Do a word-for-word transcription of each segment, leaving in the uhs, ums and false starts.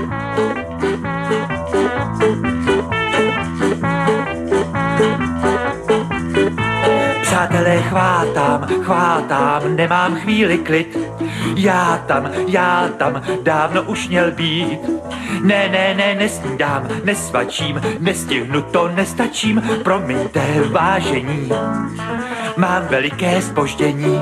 Přátelé, chvátám, chvátám, nemám chvíli klid. Já tam, já tam, dávno už měl být. Ne, ne, ne, nesnídám, nesvačím, nestihnu to, nestačím, promiňte, vážení, mám veliké zpoždění.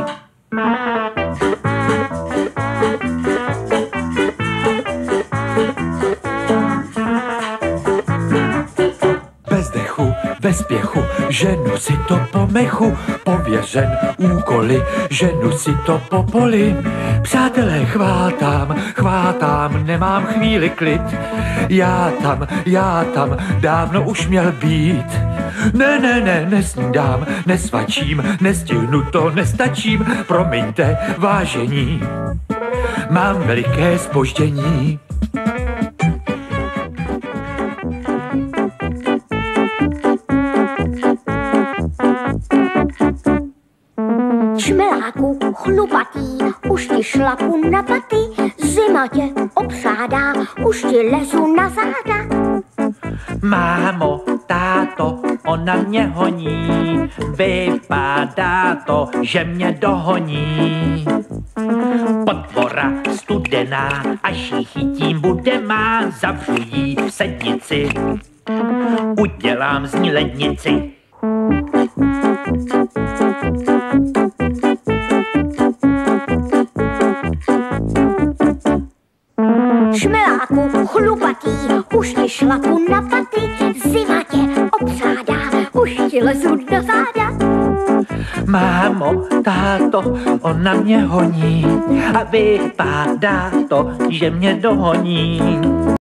Bez dechu, bez spěchu, ženu si to po mechu, pověřen úkoly, ženu si to po poli. Přátelé, chvátám, chvátám, nemám chvíli klid. Já tam, já tam, dávno už měl být. Ne, ne, ne, nesnídám, nesvačím, nestihnu to, nestačím, promiňte, vážení, mám veliké zpoždění. Čmeláku chlupatý, už ti šlapu na paty, zima tě obsádá, už ti lezu na záda. Mámo, táto, ona mě honí, vypadá to, že mě dohoní. Potvora studená, až jí chytím bude má, zavřu jí v sednici, udělám z ní lednici. Čmeláku chlupatý, už ti šlapu na paty, zima tě obsádá, už ti lezu do záda. Mámo, táto, ona mě honí a vypadá to, že mě dohoní.